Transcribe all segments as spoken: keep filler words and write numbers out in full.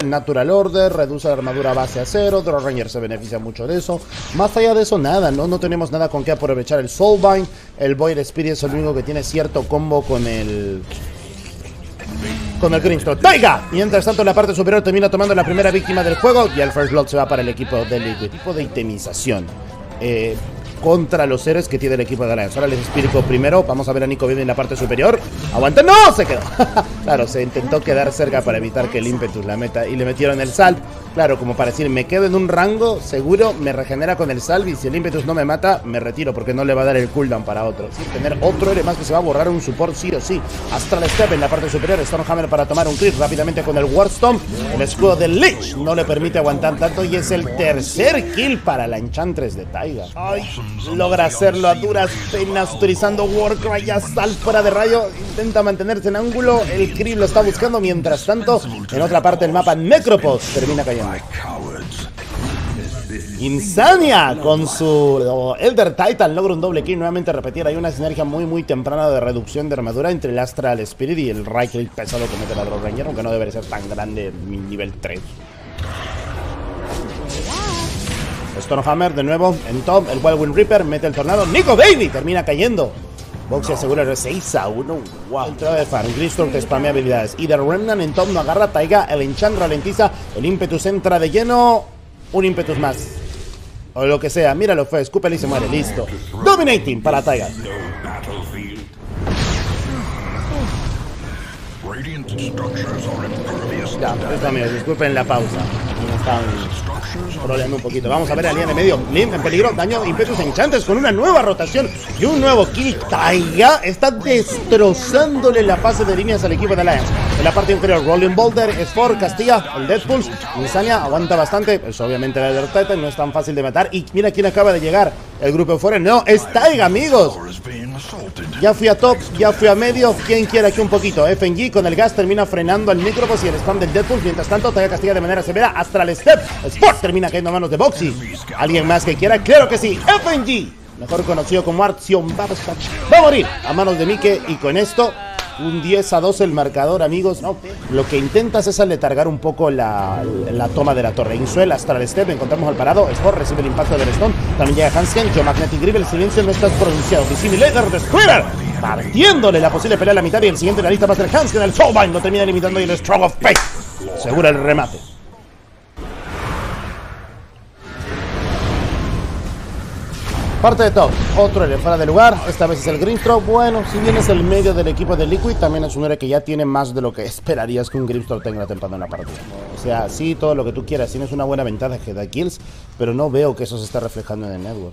Natural Order, reduce la armadura base a cero, Draw Ranger se beneficia mucho de eso. Más allá de eso, nada, no, no tenemos nada con qué aprovechar el Soulbind. El Void Spirit es el único que tiene cierto combo con el... con el Greenstroke. ¡Taiga! Mientras tanto, en la parte superior termina tomando la primera víctima del juego y el First Blood se va para el equipo de Liquid. Tipo de itemización eh, contra los héroes que tiene el equipo de Alliance. Ahora les explico primero. Vamos a ver a Nico Vivi en la parte superior. ¡Aguanta! ¡No! Se quedó. Claro, se intentó quedar cerca para evitar que el ímpetus la meta y le metieron el salve. Claro, como para decir, me quedo en un rango seguro, me regenera con el salve y si el ímpetus no me mata, me retiro porque no le va a dar el cooldown para otro. ¿Sí? Tener otro héroe más que se va a borrar un support sí o sí. Astral Step en la parte superior, Stormhammer para tomar un crit rápidamente con el Wardstone. El escudo del Lich no le permite aguantar tanto y es el tercer kill para la Enchantress de Taiga. Ay, logra hacerlo a duras penas utilizando Warcry, ya sal fuera de rayo, intenta mantenerse en ángulo, el Kree lo está buscando, mientras tanto, en otra parte del mapa, Necropos termina cayendo. Insania con su Elder Titan logra un doble kill, nuevamente repetir, hay una sinergia muy muy temprana de reducción de armadura entre el Astral Spirit y el right click pesado que mete la Draw Ranger, aunque no debería ser tan grande nivel tres. Stormhammer de nuevo en top, el Wild Wind Reaper mete el tornado, Nico Baby termina cayendo. Boxy asegura el seis a uno. Wow. Entrada de Farm. Greenstorm te spamea habilidades. Y The Remnant en top no agarra. Taiga. El Enchant ralentiza. El ímpetus entra de lleno. Un ímpetus más. O lo que sea. Míralo, fue. Escúpele y se muere. Listo. Dominating para Taiga. Ya, eso amigos. Disculpen la pausa. Me están troleando un poquito. Vamos a ver a Lian de medio. Lim en peligro. Daño de Impetus Enchantress con una nueva rotación y un nuevo kill. Taiga está destrozándole la fase de líneas al equipo de Alliance. En la parte inferior, Rolling Boulder, Spore, Castilla, el Deadpulse. Insania aguanta bastante. Pues obviamente la Elder Titan no es tan fácil de matar. Y mira quién acaba de llegar. El grupo de fuera. No, es Taiga, amigos. Ya fui a top, ya fui a medio. ¿Quién quiere aquí un poquito? F N G con el gas termina frenando al Necropos y el spam del Deadpool. Mientras tanto, Taiga castiga de manera severa. Astral Step. Sport termina cayendo a manos de Boxy. ¿Alguien más que quiera? ¡Claro que sí! F N G, mejor conocido como Artyom Babasach, va a morir a manos de Mike. Y con esto, un diez a dos el marcador, amigos. No, lo que intentas es aletargar un poco la, la toma de la torre. Insuel, Astral Step, encontramos al parado. Sport recibe el impacto del Stone. También llega Hansken, Geomagnetic Grip. El silencio no está pronunciado. Visible Laser Destroyer, partiéndole la posible pelea a la mitad. Y el siguiente en la lista va a ser Hansken. El Soulbind lo termina limitando y el Strong of Fate asegura el remate. Parte de top, otro héroe fuera de lugar, esta vez es el Greenstroke. Bueno, si bien es el medio del equipo de Liquid, también es un héroe que ya tiene más de lo que esperarías que un Greenstroke tenga temprano en la partida. O sea, sí, todo lo que tú quieras, tienes una buena ventaja que da kills, pero no veo que eso se esté reflejando en el network.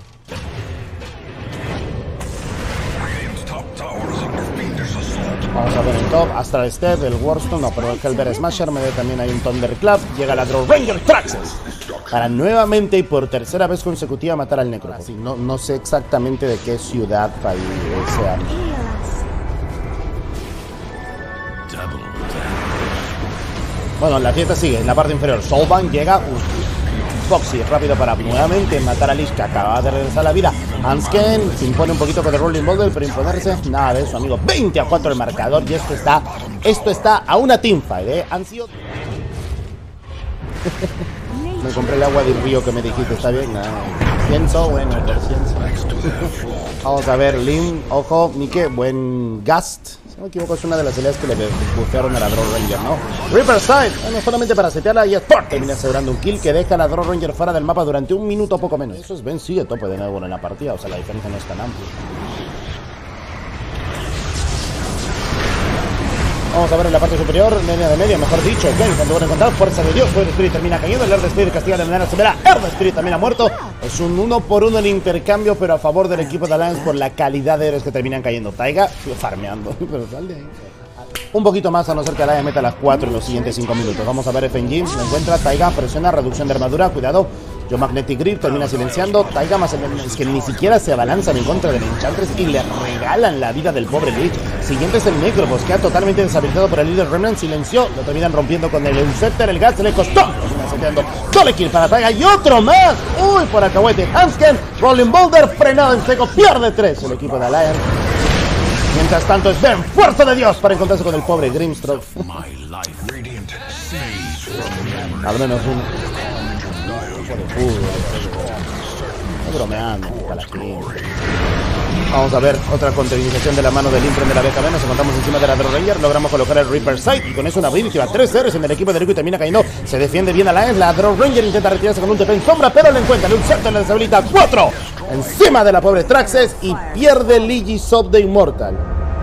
Vamos a ver el top, Astral Step, el Warstone, no, pero el Hellbear Smasher, me ve también hay un Thunderclap, llega la Draw Ranger Traxxas para nuevamente y por tercera vez consecutiva matar al Necropos. Sí, no, no sé exactamente de qué ciudad, país sea. Bueno, la fiesta sigue, en la parte inferior, Soulbind llega, uh, Foxy rápido para nuevamente matar a Lich, que acaba de regresar a la vida. Hansken se impone un poquito con el Rolling Boulder, pero imponerse, nada de eso, amigo. veinte a cuatro el marcador y esto está, esto está a una teamfight, ¿eh? Han sido... Me compré el agua del río que me dijiste, ¿está bien? Nada. Cienzo, bueno, por cienzo. Vamos a ver, Lim, ojo, Mike, buen Gast. Si no me equivoco, es una de las habilidades que le bufearon a la Draw Ranger, ¿no? Reaper Side, bueno, solamente para setearla y Sport termina asegurando un kill que deja a la Draw Ranger fuera del mapa durante un minuto o poco menos. Eso es Ben sigue tope de nuevo en la partida, o sea, la diferencia no es tan amplia. Vamos a ver en la parte superior, línea de medio, mejor dicho, ok, cuando van a encontrar Fuerza de Dios, Void Spirit termina cayendo, el Earth Spirit castiga de manera severa, Earth Spirit también ha muerto, es un uno por uno en intercambio, pero a favor del equipo de Alliance por la calidad de héroes que terminan cayendo. Taiga, sigue farmeando, pero sal de ahí. Un poquito más, a no ser que Alliance meta las cuatro en los siguientes cinco minutos. Vamos a ver F N G, lo encuentra, Taiga, presiona, reducción de armadura, cuidado. Geomagnetic Grip termina silenciando. Taiga más es que ni siquiera se abalanzan en contra del Enchantress y le regalan la vida del pobre Lich. Siguiente es el Necropos, que ha totalmente deshabilitado por el líder Remnant. Silenció, lo terminan rompiendo con el Scepter. El gas se le costó. Lo terminan seteando. Doble kill para Taiga y otro más. Uy, por acahuete. Hansken, Rolling Boulder, frenado en seco. Pierde tres el equipo de Alliance. Mientras tanto, Sven, fuerza de Dios, para encontrarse con el pobre Grimstroke. Al menos un... Estoy bromeando, palaquín. Vamos a ver otra contribución de la mano del Imprint de la B K B. Nos encontramos encima de la Draw Ranger. Logramos colocar el Reaper Sight. Y con eso una Brave que va tres ceros en el equipo de Liquid termina cayendo. Se defiende bien Alliance. La Draw Ranger intenta retirarse con un T P en sombra, pero le encuentra. Le inserta en la deshabilita cuatro. Encima de la pobre Traxxas. Y pierde Ligisoft de Immortal.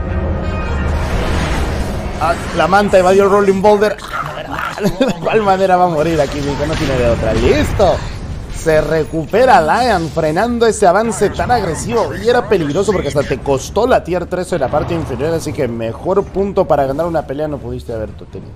Ah, la manta evadió el Rolling Boulder. ¿De cuál manera va a morir aquí, Nico? No tiene de otra. ¡Listo! Se recupera Lion, frenando ese avance tan agresivo. Y era peligroso porque hasta te costó la tier tres en la parte inferior. Así que mejor punto para ganar una pelea no pudiste haber tenido.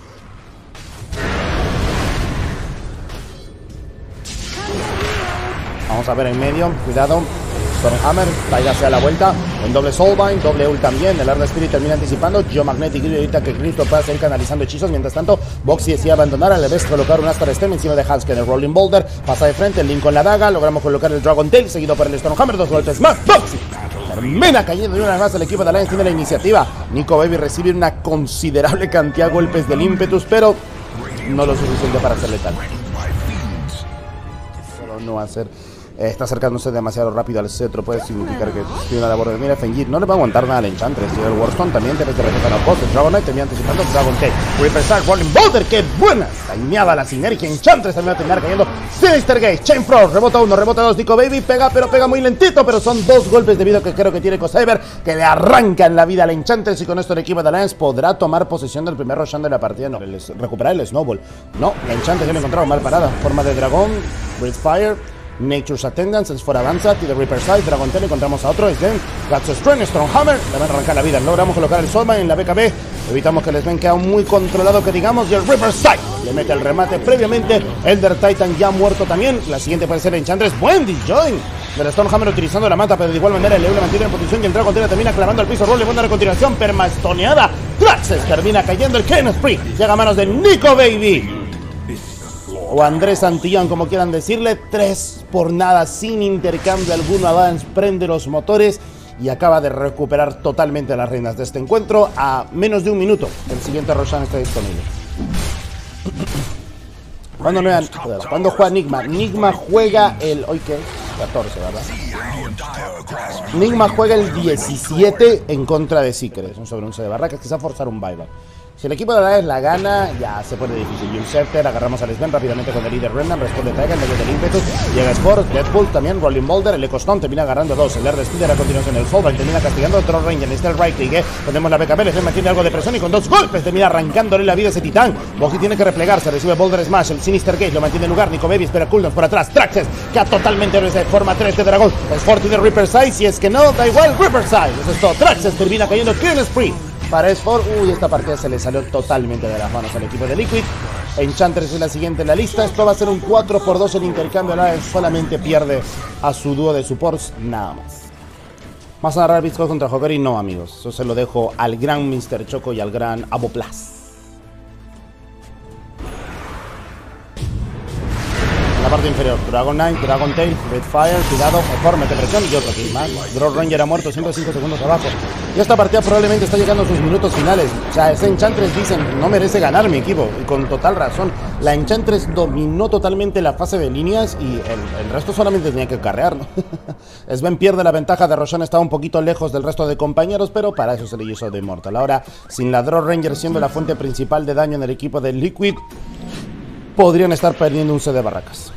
Vamos a ver en medio, cuidado. Stormhammer, Taiga se da la vuelta. En doble Soulbind, doble ult también. El Arda Spirit termina anticipando. Geomagnetic y ahorita que Cristo pueda seguir canalizando hechizos. Mientras tanto, Boxy decide abandonar. Al revés, colocar un Astar Stem encima de Hansken. El Rolling Boulder pasa de frente. El Link con la daga. Logramos colocar el Dragon Tail, seguido por el Stormhammer. Dos golpes más. Boxy termina cayendo de una vez más. El equipo de Alliance tiene la iniciativa. Nico Baby recibe una considerable cantidad de golpes del ímpetus, pero no lo suficiente para ser letal. Solo no va a ser. Está acercándose demasiado rápido al cetro. Puede significar que tiene una labor de mira. Fengir no le va a aguantar nada al Enchantress. Y el Warstone también debe de respetar al post. El Dragon Knight termina anticipando Dragon Tail. Reaper Star, Rolling Boulder. ¡Qué buena! Dañada la sinergia. Enchantress también va a terminar cayendo. Sinister Gate, Chain Frost. Rebota uno, rebota dos. Nico Baby pega, pero pega muy lentito. Pero son dos golpes debido a que creo que tiene Cosaber, que le arrancan la vida al Enchantress. Y con esto el equipo de Alliance podrá tomar posesión del primer Roshan de la partida. No, recuperar el Snowball. No, la Enchantress ya lo encontrado mal parada. Forma de dragón. Breathfire. Nature's Attendance, es for Avanzat y de Reaper Side, Dragon Tail, encontramos a otro, es Den, Guts Strength, Stronghammer, le van a arrancar la vida, logramos colocar el Soulman en la B K B, evitamos que el Sven quede muy controlado que digamos, y el Reaper Side le mete el remate previamente, Elder Titan ya muerto también, la siguiente puede ser Enchantress, buen disjoin del Stormhammer utilizando la mata, pero de igual manera el León la mantiene en posición y el Dragon Tail termina clavando al piso, roll, le manda a continuación, permastoneada, Traxxas termina cayendo el Chain Spree, llega a manos de Nico Baby. O Andrés Santillán, como quieran decirle, tres por nada, sin intercambio alguno. Advance prende los motores y acaba de recuperar totalmente las riendas de este encuentro a menos de un minuto. El siguiente Roshan está disponible. ¿Cuándo, no era, ¿Cuándo juega Nigma? Nigma juega el... ¿Hoy qué? catorce, ¿verdad? Nigma juega el diecisiete en contra de Secret. Un sobre once de barracas, quizá forzar un buyback. Si el equipo de la la gana, ya se pone difícil. Usurper, agarramos al Sven rápidamente con el líder Remnant, responde Tiger, medio del ímpetus, llega Sport, Deadpool también, Rolling Boulder, el Ecostone termina agarrando dos, el R Speeder a continuación el Soulbind termina castigando otro Ranger, necesita el right click, eh. Tenemos la B K B, el Sven mantiene algo de presión y con dos golpes termina arrancándole la vida a ese titán. Boxy tiene que replegarse, recibe Boulder Smash, el Sinister Gate lo mantiene en lugar, Nico Baby espera cooldowns por atrás, Traxxas, que totalmente de forma tres de dragón, Sport y de Reaper Side, si es que no, da igual, Reaper Side, eso es todo, Traxxas termina cayendo Kill Spree. Para Sport, uy, esta partida se le salió totalmente de las manos al equipo de Liquid. Enchantress es la siguiente en la lista. Esto va a ser un cuatro por dos el intercambio. Ahora solamente pierde a su dúo de supports, nada más. ¿Vas a agarrar Bisco contra Hokori? No, amigos. Eso se lo dejo al gran mister Choco y al gran Aboplas. En la parte inferior, Dragon Knight, Dragon Tail, Redfire, cuidado, mejor, mete presión y otro kill más. Draw Ranger ha muerto, ciento cinco segundos abajo. Y esta partida probablemente está llegando a sus minutos finales. O sea, ese Enchantress dicen, no merece ganar mi equipo. Y con total razón, la Enchantress dominó totalmente la fase de líneas y el, el resto solamente tenía que carrear, ¿no? Sven pierde la ventaja de Roshan, estaba un poquito lejos del resto de compañeros, pero para eso se le hizo de Immortal. Ahora, sin la Draw Ranger siendo la fuente principal de daño en el equipo de Liquid, podrían estar perdiendo un C de barracas.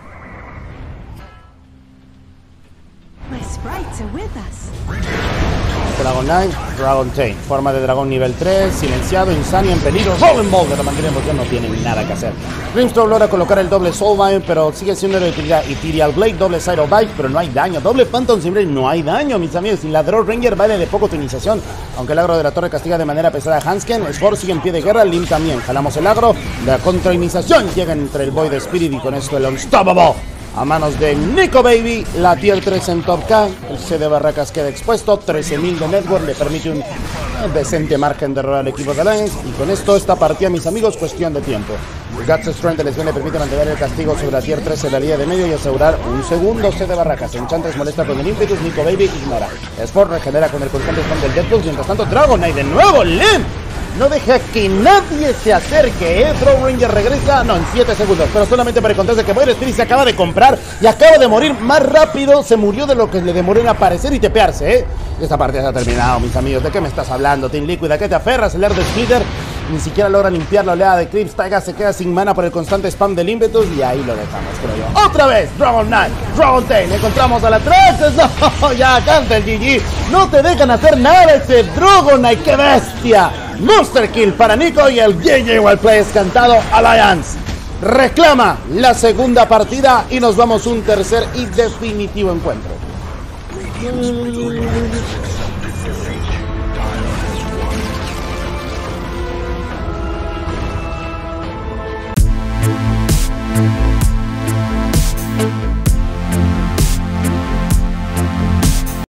Dragon Knight, Dragon Tail, forma de dragón nivel tres, silenciado, Insania en peligro, Rolling Boulder, lo mantiene en posición, no tiene nada que hacer. Grimstroke logra colocar el doble Soulbind, pero sigue siendo de utilidad. Ethereal Blade, doble Cyro Bite, pero no hay daño. Doble Phantom Simbre, no hay daño, mis amigos. Sin la Draw Ranger vale de poco tu iniciación. Aunque el agro de la torre castiga de manera pesada a Hansken, Sport sigue en pie de guerra, Lim también. Jalamos el agro, la contrainiciación llega entre el Void Spirit y con esto el Unstoppable a manos de Nico Baby. La tier tres en Top K. El C de Barracas queda expuesto. trece mil de network le permite un decente margen de error al equipo de Alliance. Y con esto, esta partida, mis amigos, cuestión de tiempo. Guts Strength de lesión le permite mantener el castigo sobre la tier tres en la línea de medio y asegurar un segundo C de Barracas. Enchantress molesta con el ímpetus. Nico Baby ignora. Sport regenera con el constante spam del Deathloop. Mientras tanto, Dragon Knight de nuevo. Lim no deja que nadie se acerque, ¿eh? Throw Ranger regresa, no, en siete segundos, pero solamente para contarse que Boyer Spirit se acaba de comprar y acaba de morir más rápido, se murió de lo que le demoró en aparecer y tepearse, ¿eh? Esta partida se ha terminado, mis amigos. ¿De qué me estás hablando, Team Liquid? ¿A qué te aferras? El Air de Splitter ni siquiera logra limpiar la oleada de Clips. Taiga se queda sin mana por el constante spam del ímpetus y ahí lo dejamos, creo yo. ¡Otra vez! Dragon Knight, Dragon Tail, encontramos a la tres. No, ya canta el G G. No te dejan hacer nada ese Dragon Knight, ¡qué bestia! Monster Kill para Nico y el G G Wildplay es cantado. Alliance reclama la segunda partida y nos vamos un tercer y definitivo encuentro.